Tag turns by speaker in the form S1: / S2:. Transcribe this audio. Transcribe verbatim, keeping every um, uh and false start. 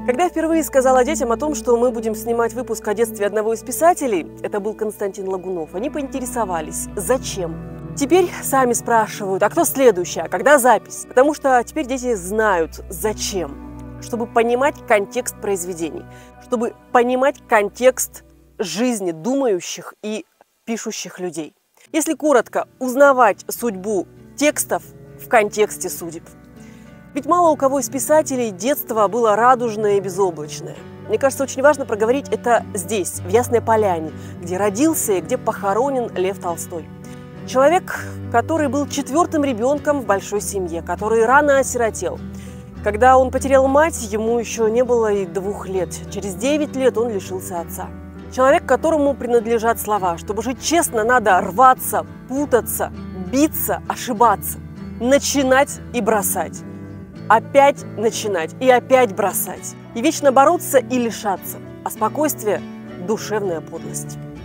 S1: Когда я впервые сказала детям о том, что мы будем снимать выпуск о детстве одного из писателей, это был Константин Лагунов, они поинтересовались, зачем. Теперь сами спрашивают, а кто следующий, а когда запись? Потому что теперь дети знают, зачем. Чтобы понимать контекст произведений, чтобы понимать контекст жизни думающих и пишущих людей. Если коротко, узнавать судьбу текстов в контексте судеб. Ведь мало у кого из писателей детство было радужное и безоблачное. Мне кажется, очень важно проговорить это здесь, в Ясной Поляне, где родился и где похоронен Лев Толстой. Человек, который был четвертым ребенком в большой семье, который рано осиротел. Когда он потерял мать, ему еще не было и двух лет. Через девять лет он лишился отца. Человек, которому принадлежат слова. Чтобы жить честно, надо рваться, путаться, биться, ошибаться, начинать и бросать. Опять начинать и опять бросать. И вечно бороться и лишаться. А спокойствие – душевная подлость.